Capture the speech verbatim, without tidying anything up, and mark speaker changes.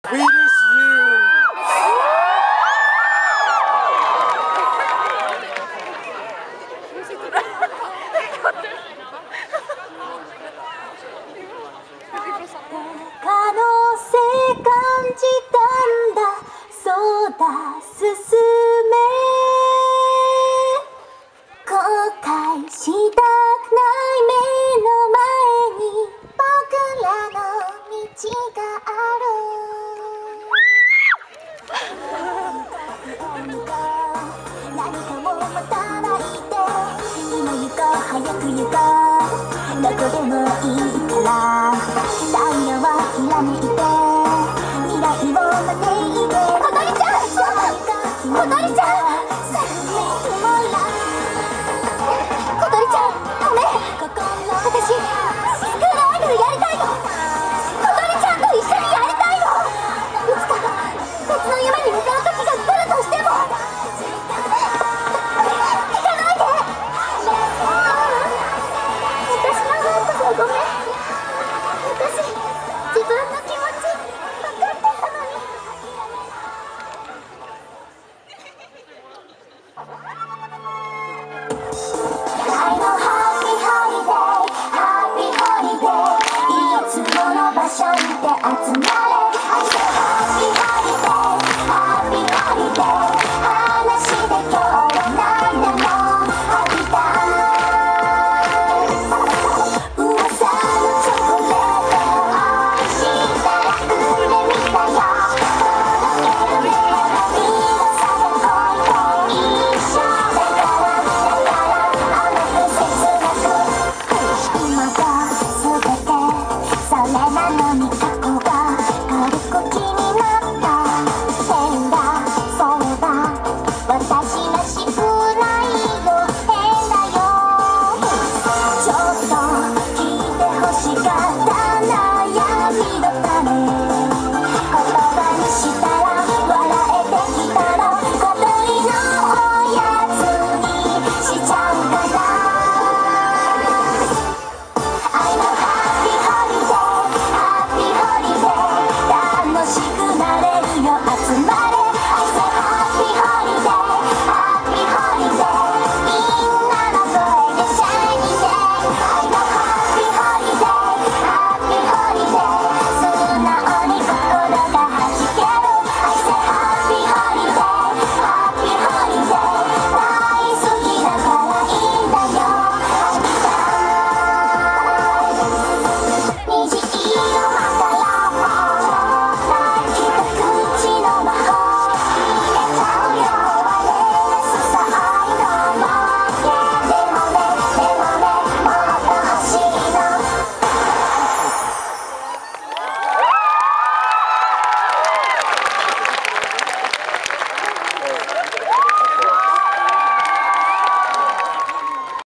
Speaker 1: Swedish you.
Speaker 2: 可能性感じたんだ、そうだ進め、後悔したくない目の前に僕らの道がある。何かを待たないで、今行こう早く行こう、どこでもいいから太陽はひらめいて未来を招いて、小鳥ちゃん、小鳥ちゃん、小鳥ちゃんごめん、私スクールアイドルやりたいの。小鳥ちゃんと一緒にやりたいの。いつか別の夢に向かう時が来るとしても行かないで。私の方こそごめん。私自分の気持ち分かってたのに。I know happy holiday, happy holiday いつもの場所にて集まれ。I say happy holiday, happy holiday 話で今日は何でもハビタ噂のチョコレート美味しいからくれみたよ。届けるメロディーのさが恋と一緒だからだから甘く切なく今が全てそれなのに過去が軽く気になった。